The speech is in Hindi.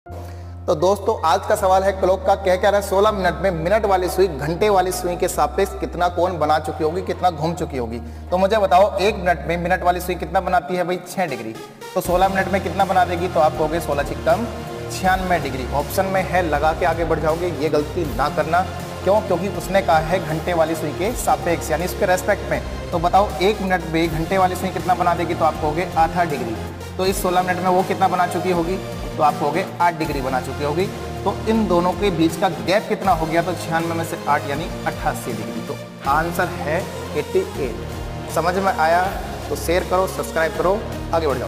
तो दोस्तों आज का सवाल है क्लॉक का, क्या कह रहा है 16 मिनट में मिनट वाली सुई घंटे वाली सुई के सापेक्ष कितना कोण बना चुकी होगी, कितना घूम चुकी होगी। तो मुझे बताओ 1 मिनट में मिनट वाली सुई कितना बनाती है भाई 6 डिग्री। तो 16 मिनट में कितना बना देगी, तो आप कहोगे 16 छिक्कम 96 डिग्री। ऑप्शन में है लगा के आगे बढ़ जाओगे, ये गलती ना करना। क्यों? क्योंकि उसने कहा है घंटे वाली सुई के सापेक्ष यानी उसके रेस्पेक्ट में। तो बताओ 1 मिनट में घंटे वाली सुई कितना बना देगी, तो आप कहोगे 8 डिग्री। तो इस 16 मिनट में वो कितना बना चुकी होगी, तो आप कहोगे 8 डिग्री बना चुकी होगी। तो इन दोनों के बीच का गैप कितना हो गया, तो 96 में से 8 यानी 88 डिग्री। तो आंसर है 88। समझ में आया तो शेयर करो, सब्सक्राइब करो, आगे बढ़ जाओ।